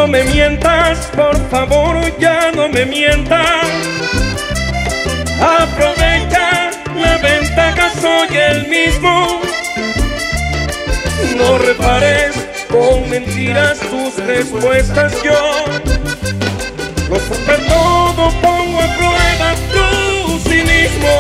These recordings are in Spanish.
No me mientas, por favor, ya no me mientas. Aprovecha la ventaja, soy el mismo. No repares con mentiras tus respuestas, yo lo supe todo, pongo a prueba tu cinismo.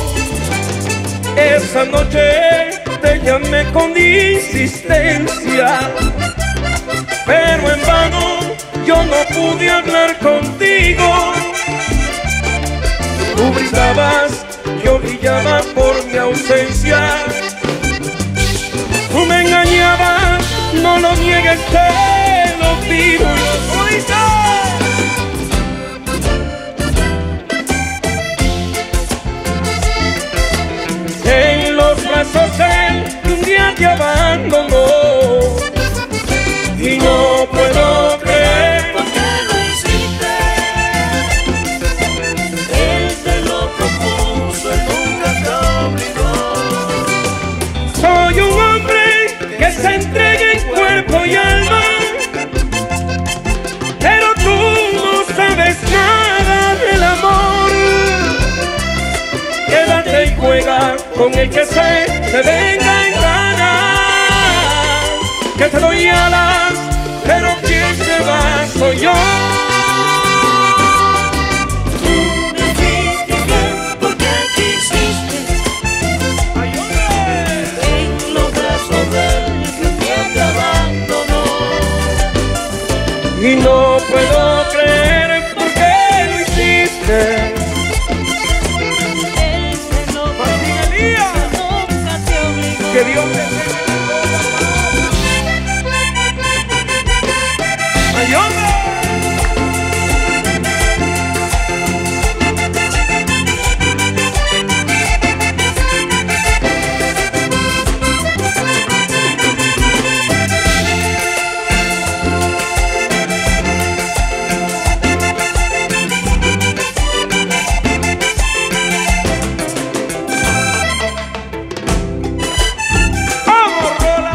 Esa noche te llamé con insistencia, pero en vano yo no pude hablar contigo. Tú brindabas, yo brillaba por mi ausencia. Tú me engañabas, no lo niegues, te lo pido. En los brazos él un día te abandonó y no puedo creer ¿por qué lo hiciste? Él te lo propuso, él nunca te obligó. Soy un hombre que se entrega en cuerpo y alma, pero tú no sabes nada del amor. Quédate y juega con el que se te venga en gana. Que te doy alas, pero quien se va soy yo. Tú me fuiste infiel porque quisiste. En los brazos del que un día te abandonó. Y no puedo creer por qué lo hiciste. Él te lo propuso, nunca te obligó. Que Dios te bendiga. ¡Ay, hombre! ¡Vamos, Rola!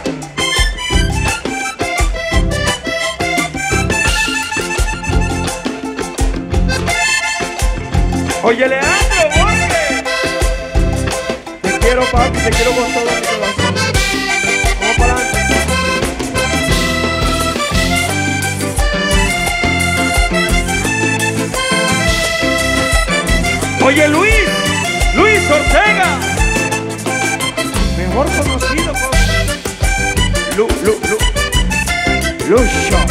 Oye, Leandro, Borges, te quiero, papi, te quiero con todo mi corazón. Vamos para adelante. Oye, Luis Ortega, mejor conocido como Lucho.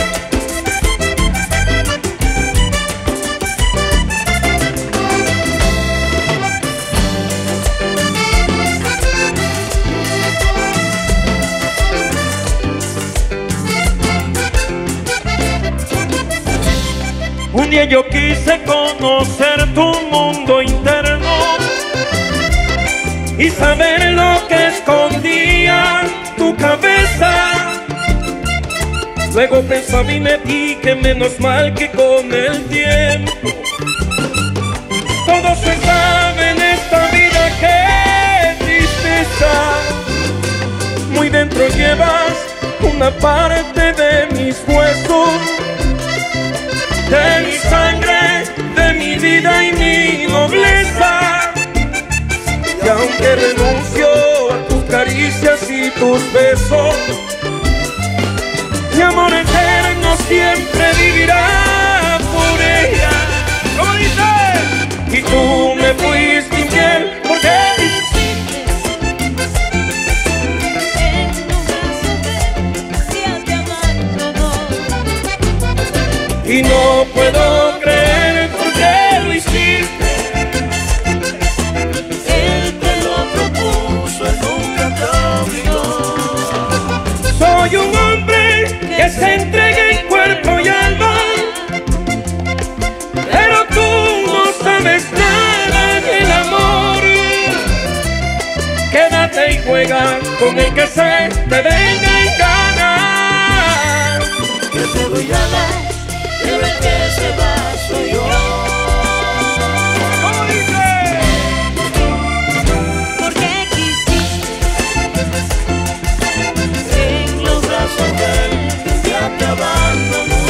Un día yo quise conocer tu mundo interno y saber lo que escondía tu cabeza. Luego pensaba y me di que menos mal que con el tiempo todo se sabe en esta vida. ¡Qué tristeza! Muy dentro llevas una parte de mis huesos, de mi sangre, de mi vida y mi nobleza. Y aunque renuncio a tus caricias y tus besos, mi amor eterno siempre vivirá por ella. ¿Cómo dice? Y tú me fuiste infiel porque y no puedo creer por qué lo hiciste. Él te lo propuso, él nunca te obligó. Soy un hombre que se entrega en cuerpo y alma, pero tú no sabes nada del amor. Quédate y juega con el que se te venga en gana. Que te doy alas, pero el que se va soy yo. ¿Cómo dice? Porque quisiste en los brazos de él que un día te abandonó.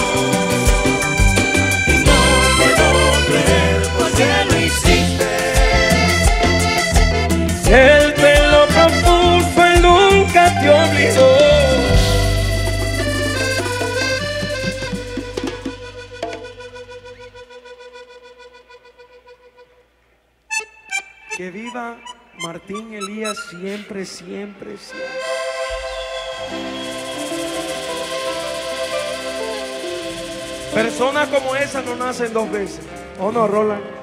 viva Martín Elías siempre, siempre, siempre. Personas como esa no nacen dos veces. ¿O no, Roland?